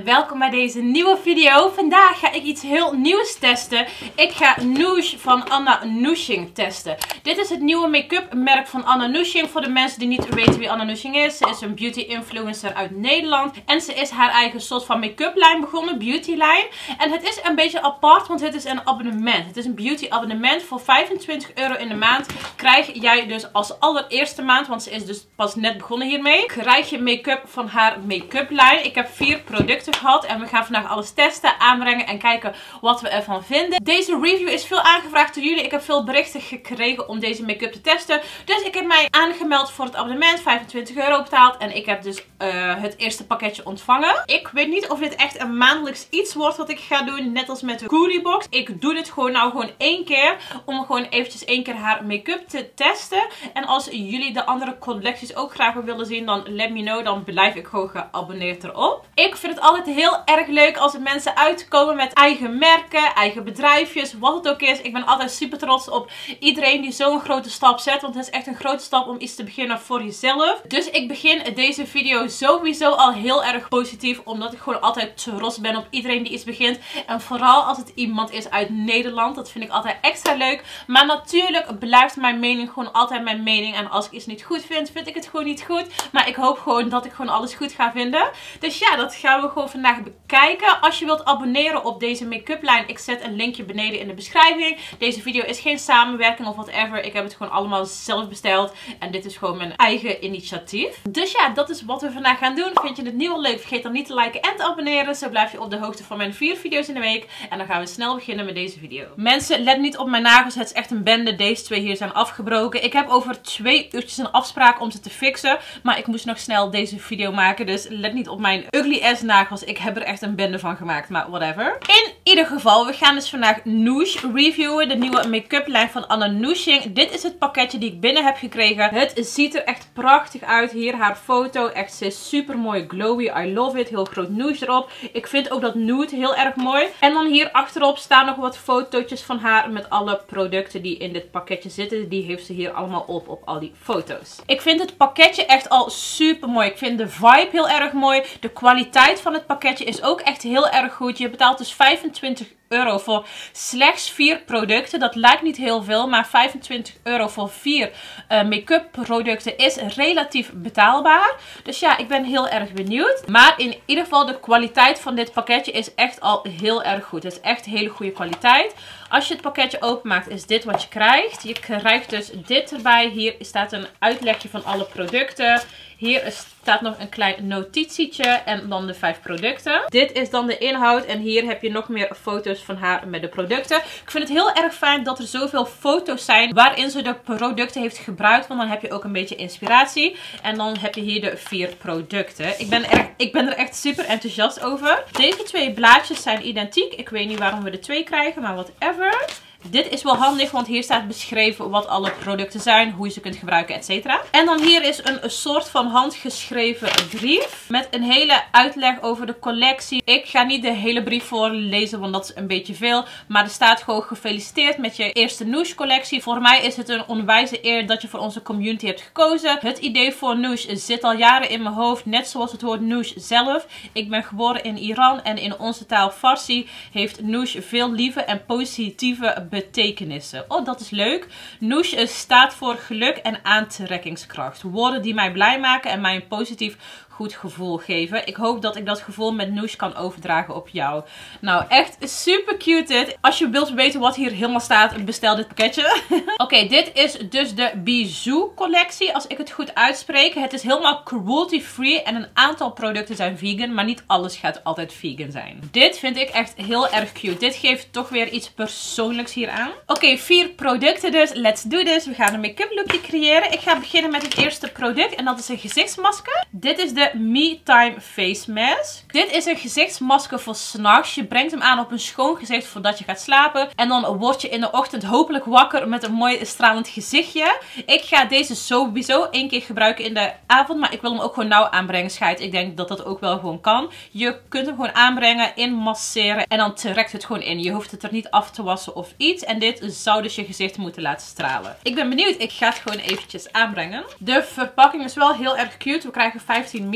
welkom bij deze nieuwe video. Vandaag ga ik iets heel nieuws testen. Ik ga Noush van Anna Noushing testen. Dit is het nieuwe make-up merk van Anna Noushing. Voor de mensen die niet weten wie Anna Noushing is. Ze is een beauty influencer uit Nederland. En ze is haar eigen soort van make-up lijn begonnen, beauty lijn. En het is een beetje apart, want het is een abonnement. Het is een beauty abonnement. Voor €25 in de maand krijg jij dus als allereerste maand, want ze is dus pas net begonnen hiermee, krijg je make-up van haar make-up lijn. Ik heb 4 producten gehad en we gaan vandaag alles testen, aanbrengen en kijken wat we ervan vinden. Deze review is veel aangevraagd door jullie. Ik heb veel berichten gekregen om deze make-up te testen. Dus ik heb mij aangemeld voor het abonnement, €25 betaald en ik heb dus het eerste pakketje ontvangen. Ik weet niet of dit echt een maandelijks iets wordt wat ik ga doen, net als met de Goodie Box. Ik doe dit gewoon één keer, om gewoon eventjes één keer haar make-up te testen. En als jullie de andere collecties ook graag willen zien, dan let me know, dan blijf ik gewoon geabonneerd erop. Ik vind het altijd heel erg leuk als er mensen uitkomen met eigen merken, eigen bedrijfjes, wat het ook is. Ik ben altijd super trots op iedereen die zo'n grote stap zet, want het is echt een grote stap om iets te beginnen voor jezelf. Dus ik begin deze video sowieso al heel erg positief, omdat ik gewoon altijd trots ben op iedereen die iets begint. En vooral als het iemand is uit Nederland, dat vind ik altijd extra leuk. Maar natuurlijk blijft mijn mening gewoon altijd mijn mening. En als ik iets niet goed vind, vind ik het gewoon niet goed. Maar ik hoop gewoon dat ik gewoon alles goed ga vinden. Dus ja, dat gaan we gewoon vandaag bekijken. Als je wilt abonneren op deze make-up lijn, ik zet een linkje beneden in de beschrijving. Deze video is geen samenwerking of whatever. Ik heb het gewoon allemaal zelf besteld. En dit is gewoon mijn eigen initiatief. Dus ja, dat is wat we vandaag gaan doen. Vind je het nieuw leuk? Vergeet dan niet te liken en te abonneren. Zo blijf je op de hoogte van mijn 4 video's in de week. En dan gaan we snel beginnen met deze video. Mensen, let niet op mijn nagels. Het is echt een bende. Deze 2 hier zijn afgebroken. Ik heb over 2 uurtjes een afspraak om ze te fixen. Maar ik moest nog snel deze video maken. Dus let niet op mijn ugly ass nagels. Ik heb er echt een bende van gemaakt. Maar whatever. In ieder geval, we gaan dus vandaag Noush reviewen. De nieuwe make-up lijn van Anna Noushing. Dit is het pakketje die ik binnen heb gekregen. Het ziet er echt prachtig uit. Hier haar foto. Echt, ze is super mooi glowy. I love it. Heel groot Noush erop. Ik vind ook dat nude heel erg mooi. En dan hier achterop staan nog wat fotootjes van haar met alle producten die in dit pakketje zitten. Die heeft ze hier allemaal op al die foto's. Ik vind het pakketje echt al super mooi. Ik vind de vibe heel erg mooi. De kwaliteit van het pakketje is ook echt heel erg goed. Je betaalt dus €25 voor slechts 4 producten. Dat lijkt niet heel veel, maar €25 voor 4 make-up producten is relatief betaalbaar. Dus ja, ik ben heel erg benieuwd. Maar in ieder geval, de kwaliteit van dit pakketje is echt al heel erg goed. Het is echt hele goede kwaliteit. Als je het pakketje openmaakt, is dit wat je krijgt. Je krijgt dus dit erbij. Hier staat een uitlegje van alle producten. Hier staat nog een klein notitietje en dan de 5 producten. Dit is dan de inhoud en hier heb je nog meer foto's van haar met de producten. Ik vind het heel erg fijn dat er zoveel foto's zijn waarin ze de producten heeft gebruikt, want dan heb je ook een beetje inspiratie. En dan heb je hier de 4 producten. Ik ben er echt super enthousiast over. Deze 2 blaadjes zijn identiek. Ik weet niet waarom we de 2 krijgen, maar whatever. Dit is wel handig, want hier staat beschreven wat alle producten zijn, hoe je ze kunt gebruiken, etc. En dan hier is een soort van handgeschreven brief met een hele uitleg over de collectie. Ik ga niet de hele brief voorlezen, want dat is een beetje veel. Maar er staat gewoon gefeliciteerd met je eerste Noush collectie. Voor mij is het een onwijze eer dat je voor onze community hebt gekozen. Het idee voor Noush zit al jaren in mijn hoofd, net zoals het woord Noush zelf. Ik ben geboren in Iran en in onze taal Farsi heeft Noush veel lieve en positieve betekenissen. Oh, dat is leuk. Noush staat voor geluk en aantrekkingskracht. Woorden die mij blij maken en mij een positief goed gevoel geven. Ik hoop dat ik dat gevoel met Noush kan overdragen op jou. Nou, echt super cute dit. Als je wilt weten wat hier helemaal staat, bestel dit pakketje. Oké, dit is dus de Bijou collectie, als ik het goed uitspreek. Het is helemaal cruelty free en een aantal producten zijn vegan, maar niet alles gaat altijd vegan zijn. Dit vind ik echt heel erg cute. Dit geeft toch weer iets persoonlijks hier aan. Oké, 4 producten dus. Let's do this. We gaan een make-up lookje creëren. Ik ga beginnen met het eerste product en dat is een gezichtsmasker. Dit is de Me Time Face Mask. Dit is een gezichtsmasker voor 's nachts. Je brengt hem aan op een schoon gezicht voordat je gaat slapen. En dan word je in de ochtend hopelijk wakker met een mooi stralend gezichtje. Ik ga deze sowieso 1 keer gebruiken in de avond. Maar ik wil hem ook gewoon nauw aanbrengen, scheid. Ik denk dat dat ook wel gewoon kan. Je kunt hem gewoon aanbrengen, inmasseren. En dan trekt het gewoon in. Je hoeft het er niet af te wassen of iets. En dit zou dus je gezicht moeten laten stralen. Ik ben benieuwd. Ik ga het gewoon eventjes aanbrengen. De verpakking is wel heel erg cute. We krijgen 15 ml.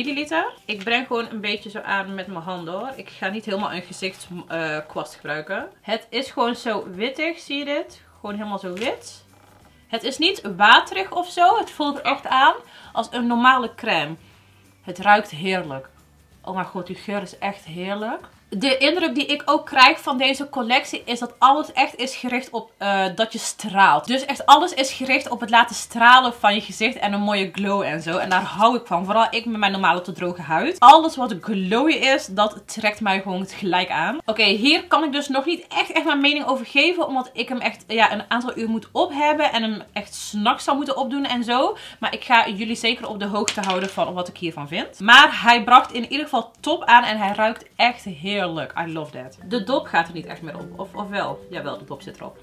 milliliter. Ik breng gewoon een beetje zo aan met mijn handen hoor. Ik ga niet helemaal een gezichtskwast gebruiken. Het is gewoon zo wittig, zie je dit? Gewoon helemaal zo wit. Het is niet waterig of zo. Het voelt er echt aan als een normale crème. Het ruikt heerlijk. Oh mijn god, die geur is echt heerlijk. De indruk die ik ook krijg van deze collectie is dat alles echt is gericht op dat je straalt. Dus echt alles is gericht op het laten stralen van je gezicht en een mooie glow en zo. En daar hou ik van. Vooral ik met mijn normale tot droge huid. Alles wat glowy is, dat trekt mij gewoon gelijk aan. Oké, hier kan ik dus nog niet echt mijn mening over geven. Omdat ik hem echt een aantal uur moet op hebben. En hem echt 's nachts zou moeten opdoen en zo. Maar ik ga jullie zeker op de hoogte houden van wat ik hiervan vind. Maar hij bracht in ieder geval top aan en hij ruikt echt heerlijk. I love that. De dop gaat er niet echt meer op. Of wel? Jawel, de dop zit erop.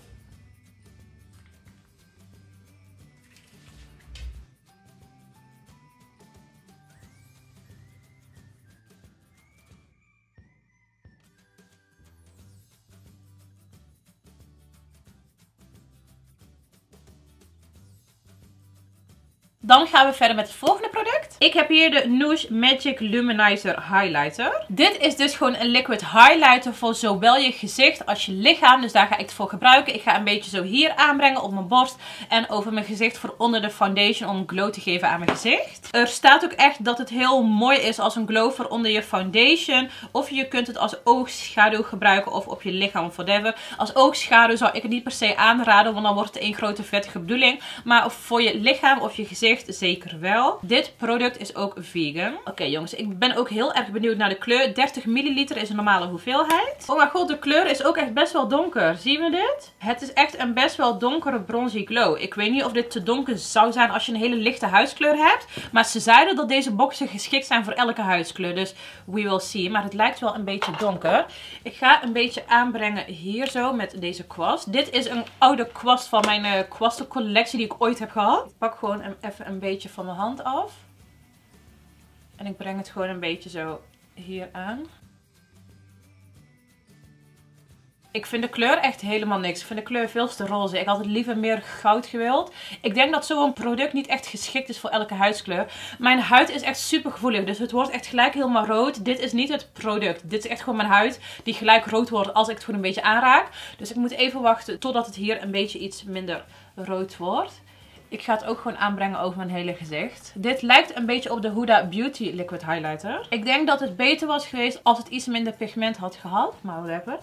Dan gaan we verder met het volgende product. Ik heb hier de Noush Magic Luminizer Highlighter. Dit is dus gewoon een liquid highlighter voor zowel je gezicht als je lichaam. Dus daar ga ik het voor gebruiken. Ik ga een beetje zo hier aanbrengen op mijn borst en over mijn gezicht voor onder de foundation om een glow te geven aan mijn gezicht. Er staat ook echt dat het heel mooi is als een glow voor onder je foundation. Of je kunt het als oogschaduw gebruiken of op je lichaam of whatever. Als oogschaduw zou ik het niet per se aanraden, want dan wordt het één grote vettige bedoeling. Maar voor je lichaam of je gezicht zeker wel. Dit product is ook vegan. Oké, jongens, ik ben ook heel erg benieuwd naar de kleur. 30 milliliter is een normale hoeveelheid. Oh mijn god, de kleur is ook echt best wel donker. Zien we dit? Het is echt een best wel donkere bronzy glow. Ik weet niet of dit te donker zou zijn als je een hele lichte huidskleur hebt. Maar ze zeiden dat deze boxen geschikt zijn voor elke huidskleur. Dus we will see. Maar het lijkt wel een beetje donker. Ik ga een beetje aanbrengen hier zo met deze kwast. Dit is een oude kwast van mijn kwastencollectie die ik ooit heb gehad. Ik pak gewoon even een beetje van mijn hand af. En ik breng het gewoon een beetje zo hier aan. Ik vind de kleur echt helemaal niks. Ik vind de kleur veel te roze. Ik had het liever meer goud gewild. Ik denk dat zo'n product niet echt geschikt is voor elke huidskleur. Mijn huid is echt super gevoelig. Dus het wordt echt gelijk helemaal rood. Dit is niet het product. Dit is echt gewoon mijn huid die gelijk rood wordt als ik het gewoon een beetje aanraak. Dus ik moet even wachten totdat het hier een beetje iets minder rood wordt. Ik ga het ook gewoon aanbrengen over mijn hele gezicht. Dit lijkt een beetje op de Huda Beauty Liquid Highlighter. Ik denk dat het beter was geweest als het iets minder pigment had gehad. Maar whatever.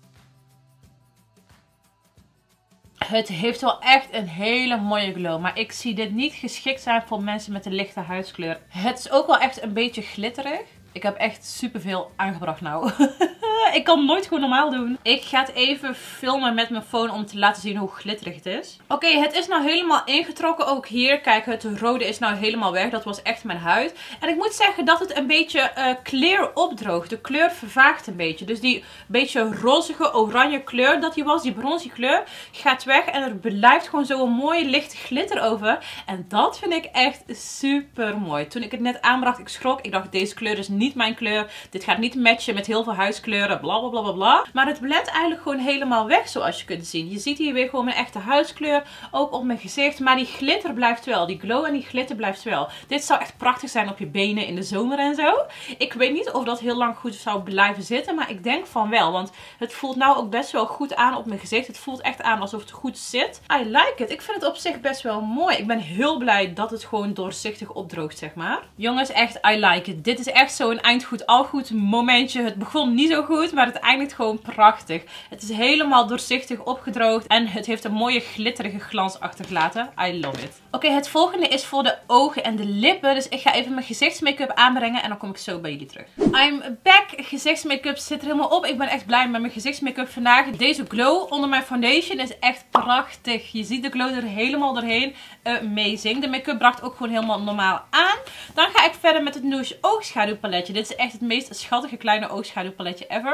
Het heeft wel echt een hele mooie glow. Maar ik zie dit niet geschikt zijn voor mensen met een lichte huidskleur. Het is ook wel echt een beetje glitterig. Ik heb echt superveel aangebracht nou. Ik kan het nooit gewoon normaal doen. Ik ga het even filmen met mijn phone om te laten zien hoe glitterig het is. Oké, het is nou helemaal ingetrokken ook hier. Kijk, het rode is nou helemaal weg. Dat was echt mijn huid. En ik moet zeggen dat het een beetje clear opdroogt. De kleur vervaagt een beetje. Dus die beetje rozige oranje kleur dat die was, die bronzy kleur, gaat weg. En er blijft gewoon zo'n mooie lichte glitter over. En dat vind ik echt super mooi. Toen ik het net aanbracht, ik schrok. Ik dacht, deze kleur is niet mijn kleur. Dit gaat niet matchen met heel veel huidskleuren. Blablabla. Maar het blendt eigenlijk gewoon helemaal weg zoals je kunt zien. Je ziet hier weer gewoon mijn echte huidskleur. Ook op mijn gezicht. Maar die glitter blijft wel. Die glow en die glitter blijft wel. Dit zou echt prachtig zijn op je benen in de zomer en zo. Ik weet niet of dat heel lang goed zou blijven zitten. Maar ik denk van wel. Want het voelt nou ook best wel goed aan op mijn gezicht. Het voelt echt aan alsof het goed zit. I like it. Ik vind het op zich best wel mooi. Ik ben heel blij dat het gewoon doorzichtig opdroogt, zeg maar. Jongens, echt, I like it. Dit is echt zo'n eindgoed al goed momentje. Het begon niet zo goed, maar het eindigt gewoon prachtig. Het is helemaal doorzichtig opgedroogd en het heeft een mooie glitterige glans achtergelaten. I love it. Oké, het volgende is voor de ogen en de lippen. Dus ik ga even mijn gezichtsmake-up aanbrengen en dan kom ik zo bij jullie terug. I'm back. Gezichtsmake-up zit er helemaal op. Ik ben echt blij met mijn gezichtsmake-up vandaag. Deze glow onder mijn foundation is echt prachtig. Je ziet de glow er helemaal doorheen. Amazing. De make-up bracht ook gewoon helemaal normaal aan. Dan ga ik verder met het Noush oogschaduwpaletje. Dit is echt het meest schattige kleine oogschaduwpaletje ever.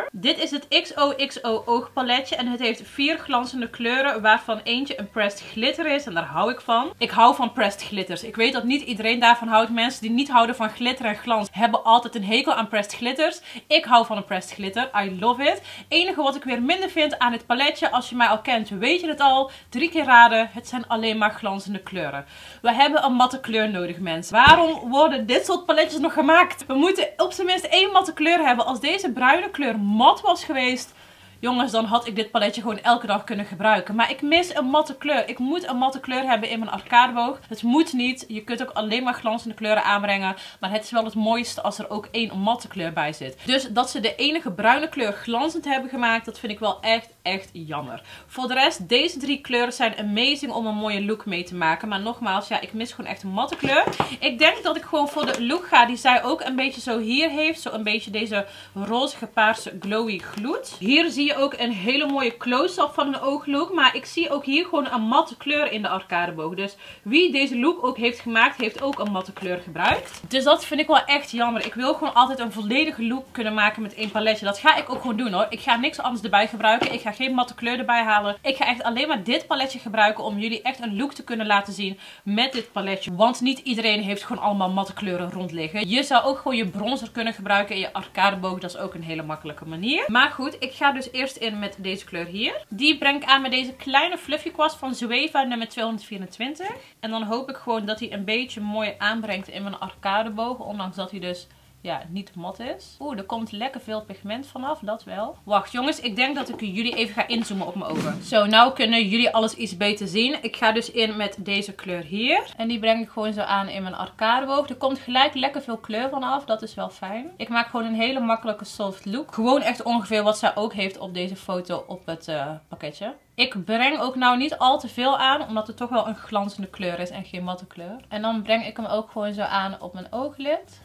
Dit is het XOXO oogpaletje en het heeft 4 glanzende kleuren, waarvan eentje een pressed glitter is en daar hou ik van. Ik hou van pressed glitters. Ik weet dat niet iedereen daarvan houdt. Mensen die niet houden van glitter en glans hebben altijd een hekel aan pressed glitters. Ik hou van een pressed glitter. I love it. Enige wat ik weer minder vind aan dit paletje, als je mij al kent, weet je het al. 3 keer raden, het zijn alleen maar glanzende kleuren. We hebben een matte kleur nodig, mensen. Waarom worden dit soort paletjes nog gemaakt? We moeten op zijn minst 1 matte kleur hebben. Als deze bruine kleur mat was geweest, jongens, dan had ik dit paletje gewoon elke dag kunnen gebruiken. Maar ik mis een matte kleur. Ik moet een matte kleur hebben in mijn arcadeboog. Het moet niet. Je kunt ook alleen maar glanzende kleuren aanbrengen. Maar het is wel het mooiste als er ook 1 matte kleur bij zit. Dus dat ze de enige bruine kleur glanzend hebben gemaakt, dat vind ik wel echt jammer. Voor de rest, deze 3 kleuren zijn amazing om een mooie look mee te maken. Maar nogmaals, ja, ik mis gewoon echt een matte kleur. Ik denk dat ik gewoon voor de look ga die zij ook een beetje zo hier heeft. Zo een beetje deze rozige paarse glowy gloed. Hier zie je ook een hele mooie close-up van een ooglook. Maar ik zie ook hier gewoon een matte kleur in de arcadeboog. Dus wie deze look ook heeft gemaakt, heeft ook een matte kleur gebruikt. Dus dat vind ik wel echt jammer. Ik wil gewoon altijd een volledige look kunnen maken met 1 paletje. Dat ga ik ook gewoon doen, hoor. Ik ga niks anders erbij gebruiken. Ik ga geen matte kleur erbij halen. Ik ga echt alleen maar dit paletje gebruiken om jullie echt een look te kunnen laten zien met dit paletje. Want niet iedereen heeft gewoon allemaal matte kleuren rond liggen. Je zou ook gewoon je bronzer kunnen gebruiken in je arcadeboog. Dat is ook een hele makkelijke manier. Maar goed, ik ga dus eerst in met deze kleur hier. Die breng ik aan met deze kleine fluffy kwast van Zoeva nummer 224. En dan hoop ik gewoon dat hij een beetje mooi aanbrengt in mijn arcadeboog. Ondanks dat hij dus, ja, niet mat is. Oeh, er komt lekker veel pigment vanaf, dat wel. Wacht jongens, ik denk dat ik jullie even ga inzoomen op mijn ogen. Zo, nou kunnen jullie alles iets beter zien. Ik ga dus in met deze kleur hier. En die breng ik gewoon zo aan in mijn arcadeboog. Er komt gelijk lekker veel kleur vanaf, dat is wel fijn. Ik maak gewoon een hele makkelijke soft look. Gewoon echt ongeveer wat zij ook heeft op deze foto op het pakketje. Ik breng ook nou niet al te veel aan, omdat het toch wel een glanzende kleur is en geen matte kleur. En dan breng ik hem ook gewoon zo aan op mijn ooglid.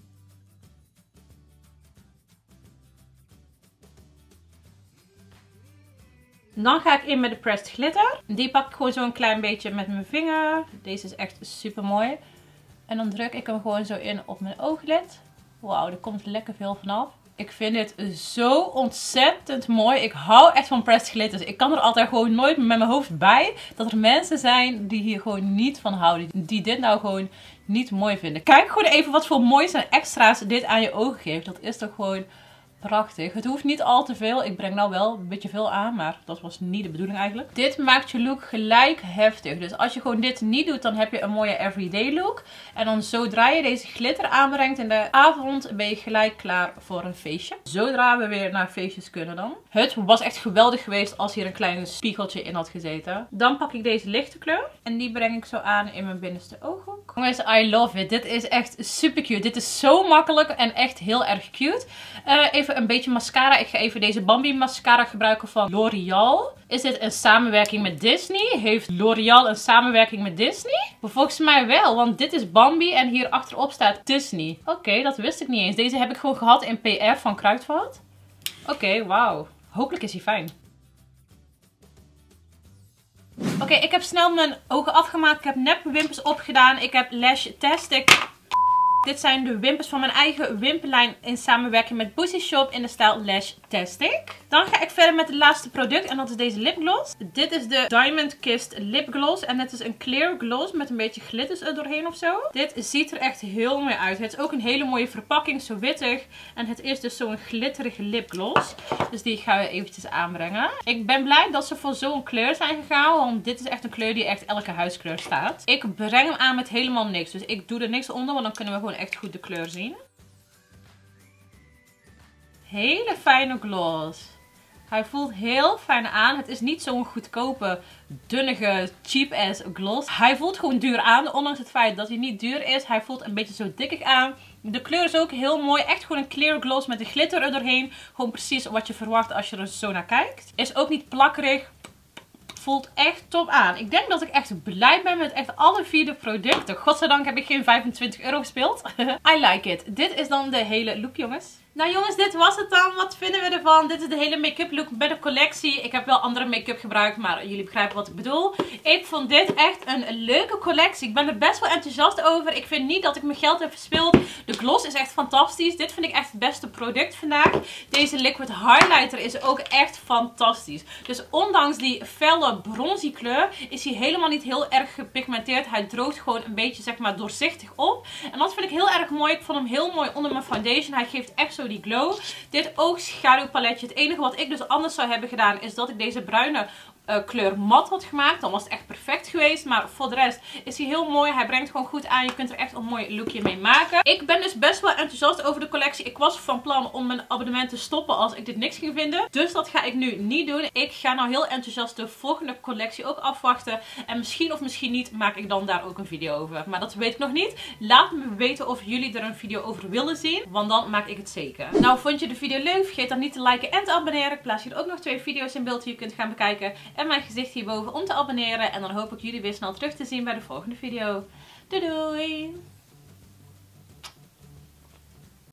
Dan ga ik in met de pressed glitter. Die pak ik gewoon zo een klein beetje met mijn vinger. Deze is echt super mooi. En dan druk ik hem gewoon zo in op mijn ooglid. Wauw, er komt lekker veel vanaf. Ik vind dit zo ontzettend mooi. Ik hou echt van pressed glitters. Ik kan er altijd gewoon nooit met mijn hoofd bij dat er mensen zijn die hier gewoon niet van houden. Die dit nou gewoon niet mooi vinden. Kijk gewoon even wat voor moois en extra's dit aan je ogen geeft. Dat is toch gewoon prachtig. Het hoeft niet al te veel. Ik breng nou wel een beetje veel aan, maar dat was niet de bedoeling eigenlijk. Dit maakt je look gelijk heftig. Dus als je gewoon dit niet doet, dan heb je een mooie everyday look. En dan zodra je deze glitter aanbrengt in de avond, ben je gelijk klaar voor een feestje. Zodra we weer naar feestjes kunnen dan. Het was echt geweldig geweest als hier een klein spiegeltje in had gezeten. Dan pak ik deze lichte kleur. En die breng ik zo aan in mijn binnenste ooghoek. Jongens, I love it. Dit is echt super cute. Dit is zo makkelijk en echt heel erg cute. Even een beetje mascara. Ik ga even deze Bambi mascara gebruiken van L'Oreal. Is dit een samenwerking met Disney? Heeft L'Oreal een samenwerking met Disney? Volgens mij wel, want dit is Bambi en hier achterop staat Disney. Oké, dat wist ik niet eens. Deze heb ik gewoon gehad in PR van Kruidvat. Oké, wauw. Hopelijk is hij fijn. Oké, ik heb snel mijn ogen afgemaakt. Ik heb neppe wimpers opgedaan. Ik heb Lash-Tastic. Dit zijn de wimpers van mijn eigen wimperlijn in samenwerking met Boosie Shop in de stijl Lash-Tastic. Dan ga ik verder met het laatste product en dat is deze lipgloss. Dit is de Diamond Kissed Lipgloss en het is een clear gloss met een beetje glitters er doorheen of zo. Dit ziet er echt heel mooi uit. Het is ook een hele mooie verpakking, zo wittig. En het is dus zo'n glitterige lipgloss. Dus die gaan we eventjes aanbrengen. Ik ben blij dat ze voor zo'n kleur zijn gegaan, want dit is echt een kleur die echt elke huiskleur staat. Ik breng hem aan met helemaal niks. Dus ik doe er niks onder, want dan kunnen we gewoon echt goed de kleur zien. Hele fijne gloss. Hij voelt heel fijn aan. Het is niet zo'n goedkope, dunnige, cheap ass gloss. Hij voelt gewoon duur aan, ondanks het feit dat hij niet duur is. Hij voelt een beetje zo dikkig aan. De kleur is ook heel mooi. Echt gewoon een clear gloss met een glitter er doorheen. Gewoon precies wat je verwacht als je er zo naar kijkt. Is ook niet plakkerig. Voelt echt top aan. Ik denk dat ik echt blij ben met echt alle 4 de producten. Godzijdank heb ik geen €25 gespeeld. I like it. Dit is dan de hele look, jongens. Nou jongens, dit was het dan. Wat vinden we ervan? Dit is de hele make-up look bij de collectie. Ik heb wel andere make-up gebruikt, maar jullie begrijpen wat ik bedoel. Ik vond dit echt een leuke collectie. Ik ben er best wel enthousiast over. Ik vind niet dat ik mijn geld heb verspild. De gloss is echt fantastisch. Dit vind ik echt het beste product vandaag. Deze liquid highlighter is ook echt fantastisch. Dus ondanks die felle bronzy kleur is hij helemaal niet heel erg gepigmenteerd. Hij droogt gewoon een beetje zeg maar doorzichtig op. En dat vind ik heel erg mooi. Ik vond hem heel mooi onder mijn foundation. Hij geeft echt zo die glow. Dit oogschaduwpaletje. Het enige wat ik dus anders zou hebben gedaan is dat ik deze bruine kleur mat had gemaakt. Dan was het echt perfect geweest. Maar voor de rest is hij heel mooi. Hij brengt gewoon goed aan. Je kunt er echt een mooi lookje mee maken. Ik ben dus best wel enthousiast over de collectie. Ik was van plan om mijn abonnement te stoppen als ik dit niks ging vinden. Dus dat ga ik nu niet doen. Ik ga nou heel enthousiast de volgende collectie ook afwachten. En misschien of misschien niet maak ik dan daar ook een video over. Maar dat weet ik nog niet. Laat me weten of jullie er een video over willen zien. Want dan maak ik het zeker. Nou, vond je de video leuk? Vergeet dan niet te liken en te abonneren. Ik plaats hier ook nog 2 video's in beeld die je kunt gaan bekijken. En mijn gezicht hierboven om te abonneren. En dan hoop ik jullie weer snel terug te zien bij de volgende video. Doei doei!